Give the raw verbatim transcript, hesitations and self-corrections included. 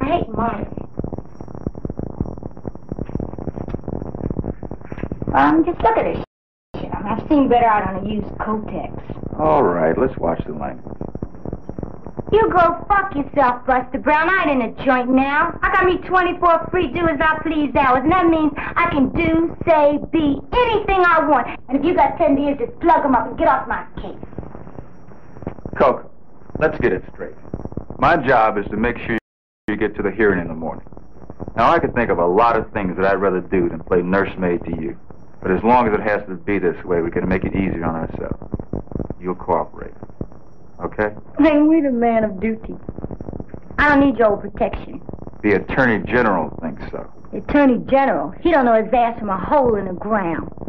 hate Martin. Um, just look at this shit. I mean, I've seen better out on a used Kotex. All right, let's watch the language. You go fuck yourself, Buster Brown. I ain't in a joint now. I got me twenty-four free do-as-I-please hours, and that means I can do, say, be anything I want. And if you got ten years, just plug them up and get off my case. Coco, let's get it straight. My job is to make sure you get to the hearing in the morning. Now, I could think of a lot of things that I'd rather do than play nursemaid to you. But as long as it has to be this way, we can make it easier on ourselves. You'll cooperate. Okay? Then we're the man of duty. I don't need your protection. The Attorney General thinks so. The Attorney General? He don't know his ass from a hole in the ground.